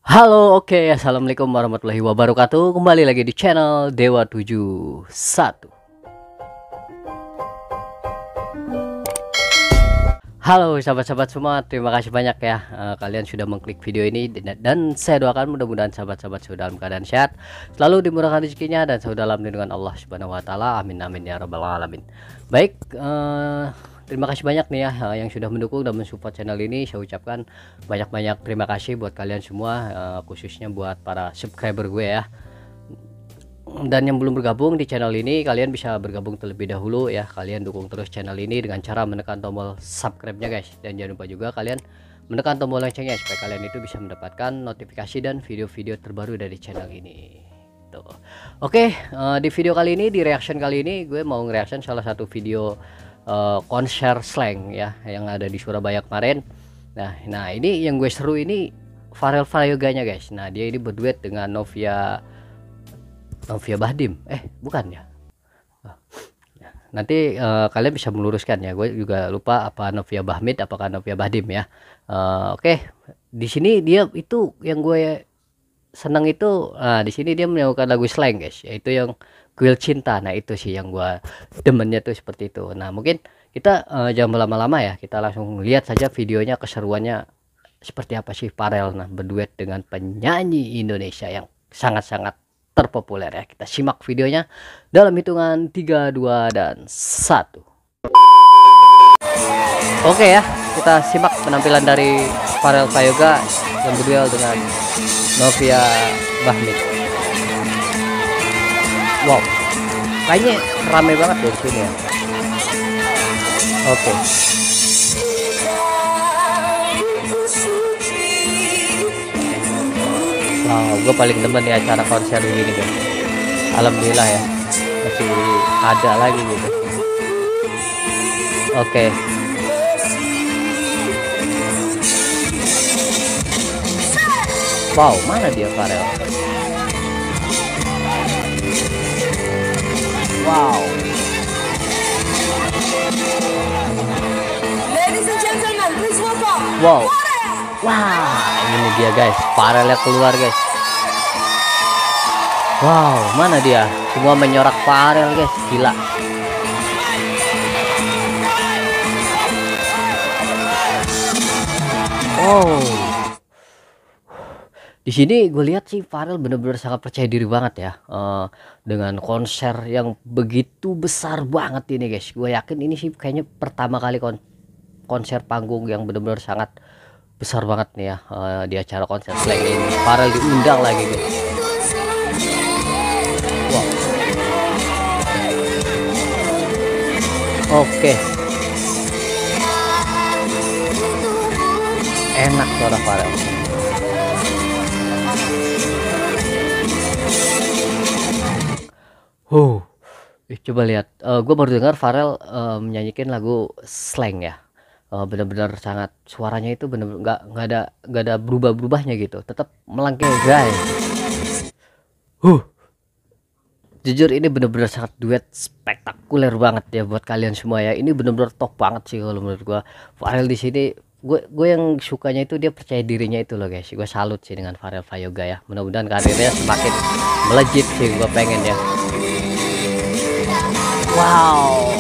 Halo, oke, assalamualaikum warahmatullahi wabarakatuh. Kembali lagi di channel Dewa 71. Halo sahabat-sahabat semua, terima kasih banyak ya kalian sudah mengklik video ini, dan saya doakan mudah-mudahan sahabat-sahabat sudah dalam keadaan sehat, selalu dimurahkan rezekinya dan selalu dalam lindungan Allah Subhanahu wa taala. Amin amin ya rabbal alamin. Baik, terima kasih banyak nih ya yang sudah mendukung dan mensupport channel ini. Saya ucapkan banyak-banyak terima kasih buat kalian semua, khususnya buat para subscriber gue ya. Dan yang belum bergabung di channel ini, kalian bisa bergabung terlebih dahulu ya. Kalian dukung terus channel ini dengan cara menekan tombol subscribe-nya guys. Dan jangan lupa juga kalian menekan tombol loncengnya supaya kalian itu bisa mendapatkan notifikasi dan video-video terbaru dari channel ini. Tuh. Oke, di video kali ini, di reaction kali ini gue mau nge-reaction salah satu video konser slang ya yang ada di Surabaya kemarin. Nah ini yang gue seru ini Farel Prayoga-nya guys. Nah dia ini berduet dengan Novia Bahdim, bukan ya. Nanti kalian bisa meluruskan ya, gue juga lupa apa Novia Bahmid apakah Novia Bahdim ya. Oke, di sini dia itu yang gue senang itu, di sini dia menyanyikan lagu slang guys, yaitu yang Kuil Cinta. Nah itu sih yang gue demennya tuh seperti itu. Nah mungkin kita jangan berlama-lama ya, kita langsung lihat saja videonya, keseruannya seperti apa sih Farel berduet dengan penyanyi Indonesia yang sangat-sangat terpopuler ya. Kita simak videonya dalam hitungan 3, 2, dan 1. Oke ya, kita simak penampilan dari Farel Prayoga yang berduel dengan Novia Bahmid. Wow, kayaknya rame banget di sini ya. Oke. Wow, gue paling demen di acara konser begini guys. Alhamdulillah ya, masih ada lagi gitu. Oke. Wow, mana dia Farel? Wow. Ladies and gentlemen, please welcome. Wow. Wah, ini dia guys, Farelnya keluar guys. Wow, mana dia? Semua menyorak Farel guys, gila. Oh, di sini gue lihat sih Farel bener-bener sangat percaya diri banget ya, dengan konser yang begitu besar banget ini guys. Gue yakin ini sih kayaknya pertama kali konser panggung yang bener-bener sangat besar banget nih ya, di acara konser slang ini Farel diundang lagi guys. Wow. Oke. Enak suara Farel. Coba lihat, gue baru dengar Farel menyanyikan lagu slang ya. Benar-benar sangat, suaranya itu benar-benar nggak ada berubah-berubahnya gitu, tetap melengking guys. Jujur ini benar-benar sangat duet spektakuler banget ya buat kalian semua ya. Ini benar-benar top banget sih kalau menurut gua. Farel di sini gue yang sukanya itu dia percaya dirinya itu loh guys. Gue salut sih dengan Farel Prayoga ya. Mudah-mudahan karirnya semakin melejit sih, gue pengen ya. Wow.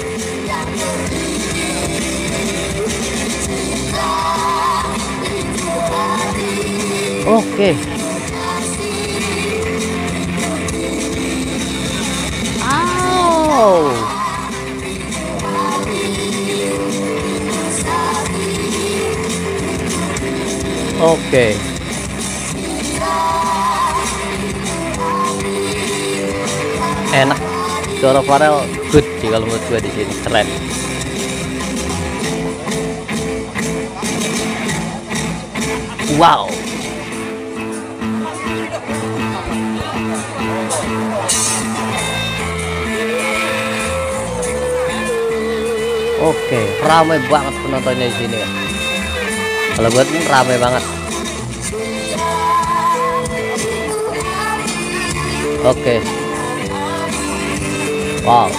Oke. Oh. Oke. Enak. Suara Farel good sih kalau menurut gue di sini, keren. Wow. Oke, ramai banget penontonnya di sini ya. Kalau buat ini ramai banget. Oke. Wow.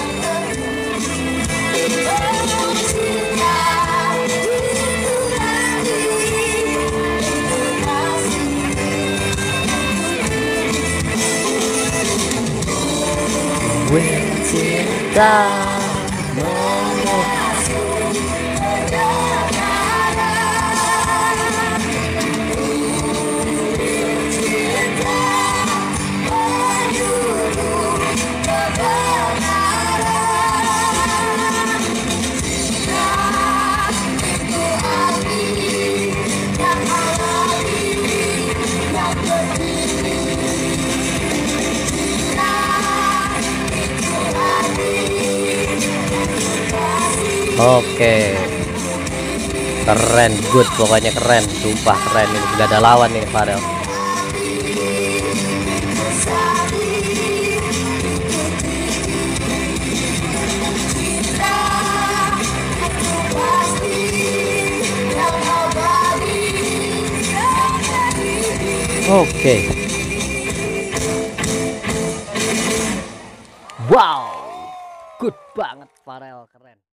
Oke, keren, good, pokoknya keren, sumpah keren ini, gak ada lawan nih Farel. Oke, wow, good banget Farel, keren.